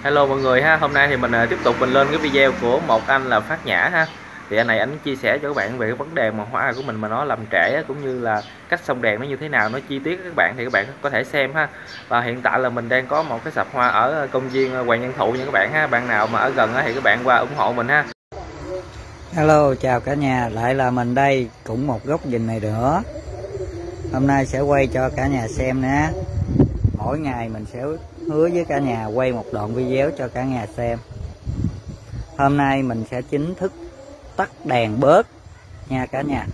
Hello mọi người ha, hôm nay thì mình tiếp tục lên cái video của một anh là Phát Nhã ha. Thì anh này anh chia sẻ cho các bạn về cái vấn đề mà hoa của mình mà nó làm trễ cũng như là cách xông đèn nó như thế nào, nó chi tiết các bạn thì các bạn có thể xem ha. Và hiện tại là mình đang có một cái sạp hoa ở công viên Hoàng Văn Thụ nha các bạn ha. Bạn nào mà ở gần thì các bạn qua ủng hộ mình ha. Hello, chào cả nhà, lại là mình đây, cũng một góc nhìn này nữa. Hôm nay sẽ quay cho cả nhà xem nè. Mỗi ngày mình sẽ hứa với cả nhà quay một đoạn video cho cả nhà xem. Hôm nay mình sẽ chính thức tắt đèn bớt nha cả nhà.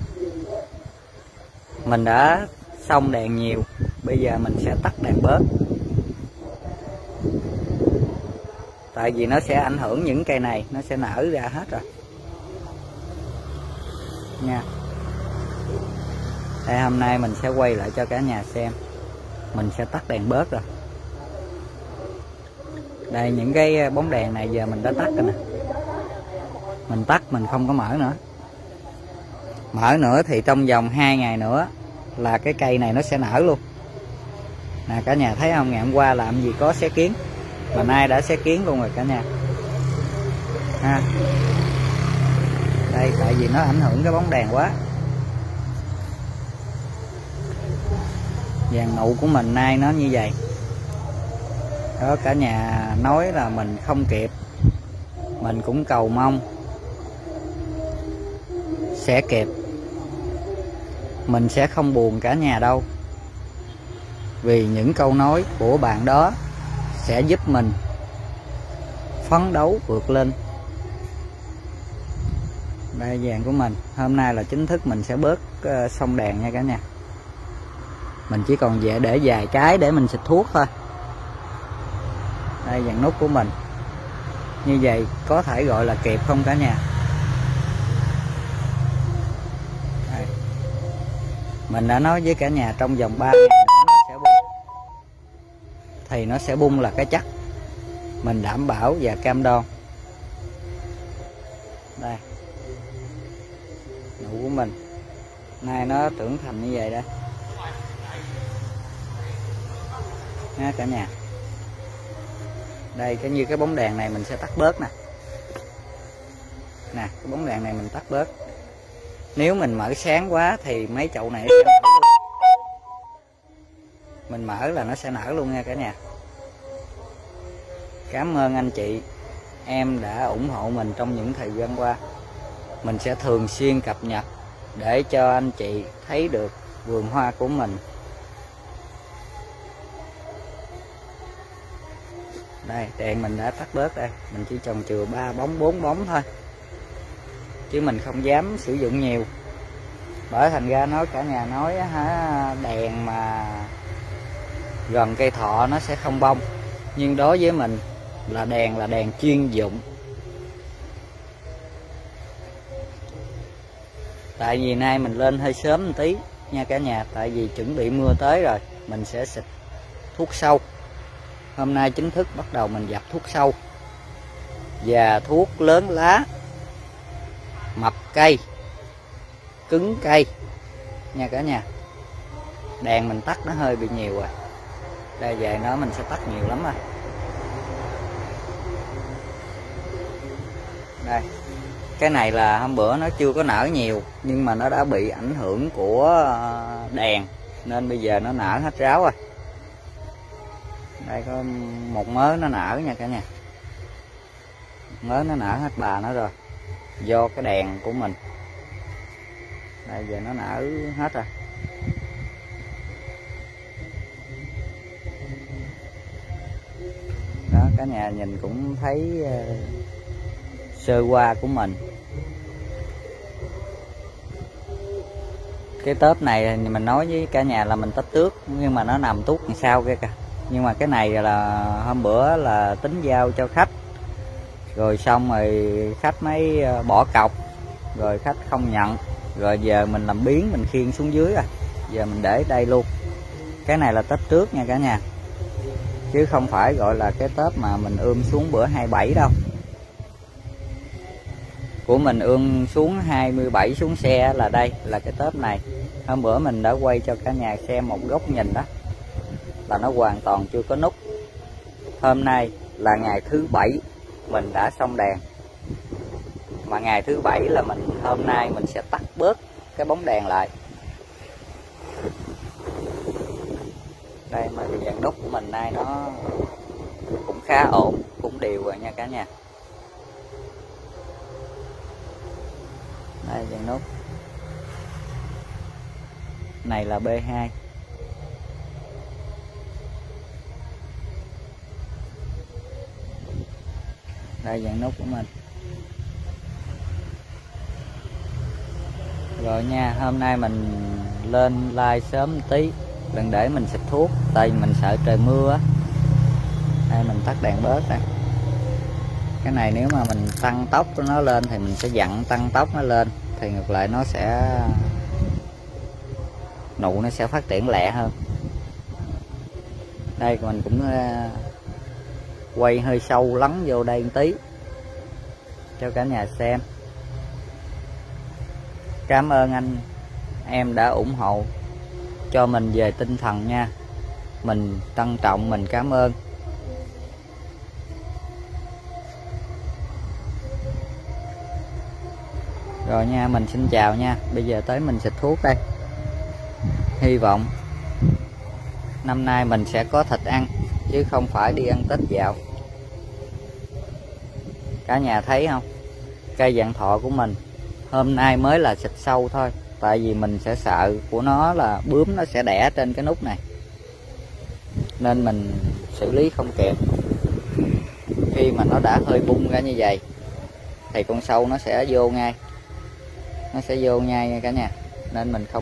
Mình đã xong đèn nhiều, bây giờ mình sẽ tắt đèn bớt. Tại vì nó sẽ ảnh hưởng những cây này, nó sẽ nở ra hết rồi nha. Đây, hôm nay mình sẽ quay lại cho cả nhà xem. Mình sẽ tắt đèn bớt rồi. Đây, những cái bóng đèn này giờ mình đã tắt rồi nè. Mình tắt mình không có mở nữa. Mở nữa thì trong vòng 2 ngày nữa là cái cây này nó sẽ nở luôn nè. Cả nhà thấy không, ngày hôm qua làm gì có xé kiến mà nay đã xé kiến luôn rồi cả nhà ha. Đây, tại vì nó ảnh hưởng cái bóng đèn quá. Vàng nụ của mình nay nó như vậy đó. Cả nhà nói là mình không kịp, mình cũng cầu mong sẽ kịp. Mình sẽ không buồn cả nhà đâu, vì những câu nói của bạn đó sẽ giúp mình phấn đấu vượt lên. Đây, vàng của mình hôm nay là chính thức mình sẽ bớt xông đèn nha cả nhà. Mình chỉ còn để vài cái để mình xịt thuốc thôi. Đây, vàng nút của mình như vậy có thể gọi là kịp không cả nhà? Đây. Mình đã nói với cả nhà trong vòng 3 ngày nữa nó sẽ bung. Thì nó sẽ bung là cái chắc. Mình đảm bảo và cam đoan. Đây, nụ của mình nay nó trưởng thành như vậy đây ha cả nhà. Đây, cái như cái bóng đèn này mình sẽ tắt bớt nè. Nè, cái bóng đèn này mình tắt bớt. Nếu mình mở sáng quá thì mấy chậu này sẽ nở luôn. Mình mở là nó sẽ nở luôn nha cả nhà. Cảm ơn anh chị em đã ủng hộ mình trong những thời gian qua. Mình sẽ thường xuyên cập nhật để cho anh chị thấy được vườn hoa của mình. Đây, đèn mình đã tắt bớt đây. Mình chỉ trồng chừa 3 bóng 4 bóng thôi, chứ mình không dám sử dụng nhiều. Bởi thành ra nói cả nhà nói hả, đèn mà gần cây thọ nó sẽ không bông. Nhưng đối với mình là đèn chuyên dụng. Tại vì nay mình lên hơi sớm một tí nha cả nhà. Tại vì chuẩn bị mưa tới rồi, mình sẽ xịt thuốc sâu. Hôm nay chính thức bắt đầu mình dập thuốc sâu và thuốc lớn lá, mập cây, cứng cây nha cả nhà. Đèn mình tắt nó hơi bị nhiều rồi. Đây, về nó mình sẽ tắt nhiều lắm rồi. Đây, cái này là hôm bữa nó chưa có nở nhiều, nhưng mà nó đã bị ảnh hưởng của đèn nên bây giờ nó nở hết ráo rồi. Đây, có một mớ nó nở nha cả nhà. Mớ nó nở hết bà nó rồi, do cái đèn của mình. Đây, giờ nó nở hết rồi. Đó, cả nhà nhìn cũng thấy sơ qua của mình. Cái tớp này mình nói với cả nhà là mình tách tước, nhưng mà nó nằm tuốt đằng sau kia kìa. Nhưng mà cái này là hôm bữa là tính giao cho khách, rồi xong rồi khách mới bỏ cọc, rồi khách không nhận, rồi giờ mình làm biến, mình khiêng xuống dưới rồi, giờ mình để đây luôn. Cái này là tết trước nha cả nhà, chứ không phải gọi là cái tớp mà mình ươm xuống bữa 27 đâu. Của mình ươm xuống 27 xuống xe là đây, là cái tớp này. Hôm bữa mình đã quay cho cả nhà xem một góc nhìn đó, là nó hoàn toàn chưa có nút. Hôm nay là ngày thứ bảy mình đã xong đèn, mà ngày thứ bảy là hôm nay mình sẽ tắt bớt cái bóng đèn lại. Đây mà cái dàn nút của mình nay nó cũng khá ổn, cũng đều rồi nha cả nhà. Đây dàn nút này là B2. Đây dàn nút của mình. Rồi nha, hôm nay mình lên like sớm một tí, đừng để mình xịt thuốc, tại vì mình sợ trời mưa á. Đây mình tắt đèn bớt đây. Cái này nếu mà mình tăng tốc của nó lên thì mình sẽ dặn tăng tốc nó lên, thì ngược lại nó sẽ nụ nó sẽ phát triển lẹ hơn. Đây mình cũng quay hơi sâu lắng vô đây một tí cho cả nhà xem. Cảm ơn anh em đã ủng hộ cho mình về tinh thần nha, mình trân trọng, mình cảm ơn. Rồi nha, mình xin chào nha. Bây giờ tới mình xịt thuốc đây. Hy vọng năm nay mình sẽ có thịt ăn chứ không phải đi ăn Tết dạo. Cả nhà thấy không, cây vạn thọ của mình hôm nay mới là xịt sâu thôi, tại vì mình sẽ sợ của nó là bướm nó sẽ đẻ trên cái nút này, nên mình xử lý không kịp. Khi mà nó đã hơi bung ra như vậy thì con sâu nó sẽ vô ngay, nha cả nhà, nên mình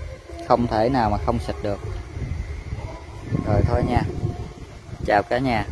không thể nào mà không xịt được. Rồi thôi nha, chào cả nhà.